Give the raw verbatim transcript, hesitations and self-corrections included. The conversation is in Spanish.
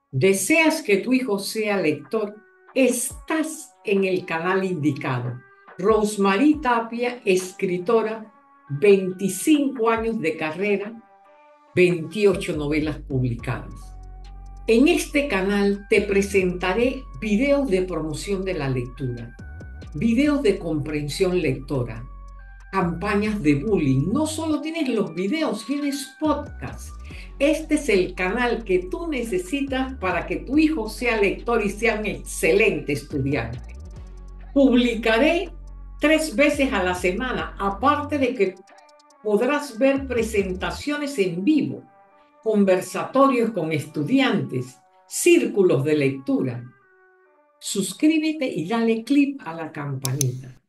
¿Deseas que tu hijo sea lector? Estás en el canal indicado. Rosmarie Tapia, escritora, veinticinco años de carrera, veintiocho novelas publicadas. En este canal te presentaré videos de promoción de la lectura, videos de comprensión lectora, campañas de bullying. No solo tienes los videos, tienes podcasts. Este es el canal que tú necesitas para que tu hijo sea lector y sea un excelente estudiante. Publicaré tres veces a la semana, aparte de que podrás ver presentaciones en vivo, conversatorios con estudiantes, círculos de lectura. Suscríbete y dale clic a la campanita.